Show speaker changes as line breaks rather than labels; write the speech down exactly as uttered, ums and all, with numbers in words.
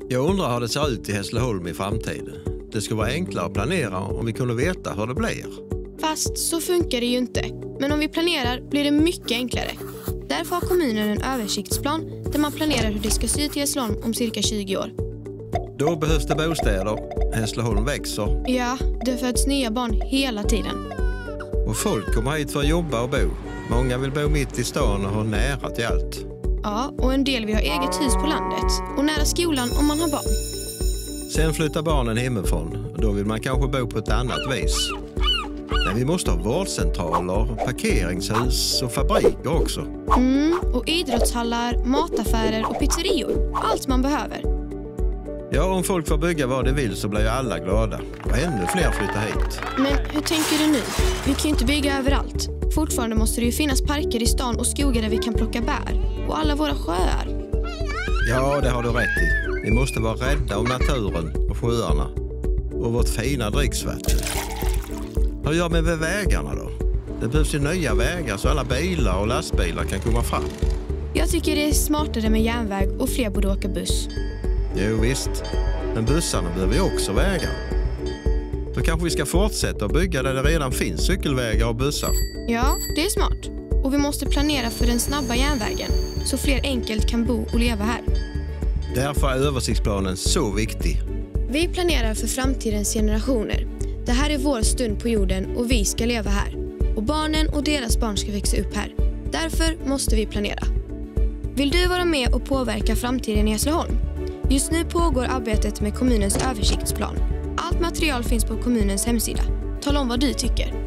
Jag undrar hur det ser ut i Hässleholm i framtiden. Det skulle vara enklare att planera om vi kunde veta hur det blir.
Fast så funkar det ju inte. Men om vi planerar blir det mycket enklare. Därför har kommunen en översiktsplan där man planerar hur det ska se ut i Hässleholm om cirka tjugo år.
Då behövs det bostäder. Hässleholm växer.
Ja, det föds nya barn hela tiden.
Och folk kommer hit för att jobba och bo. Många vill bo mitt i stan och ha nära till allt.
Ja, och en del vill ha eget hus på landet och nära skolan om man har barn.
Sen flyttar barnen hemifrån och då vill man kanske bo på ett annat vis. Men vi måste ha vårdcentraler, parkeringshus och fabriker också.
Mm, och idrottshallar, mataffärer och pizzerior. Allt man behöver.
Ja, om folk får bygga vad de vill så blir ju alla glada. Och ännu fler flyttar hit.
Men hur tänker du nu? Vi kan ju inte bygga överallt. Fortfarande måste det ju finnas parker i stan och skogar där vi kan plocka bär. Och alla våra sjöar.
Ja, det har du rätt i. Vi måste vara rädda om naturen och sjöarna. Och vårt fina dricksvatten. Hur gör vi med vägarna då? Det behövs ju nya vägar så alla bilar och lastbilar kan komma fram.
Jag tycker det är smartare med järnväg och fler borde åka buss.
Jo visst, men bussarna behöver ju också vägar. Då kanske vi ska fortsätta att bygga där det redan finns cykelvägar och bussar.
Ja, det är smart. Och vi måste planera för den snabba järnvägen så fler enkelt kan bo och leva här.
Därför är översiktsplanen så viktig.
Vi planerar för framtidens generationer. Det här är vår stund på jorden och vi ska leva här. Och barnen och deras barn ska växa upp här. Därför måste vi planera. Vill du vara med och påverka framtiden i Hässleholm? Just nu pågår arbetet med kommunens översiktsplan. Allt material finns på kommunens hemsida. Tala om vad du tycker.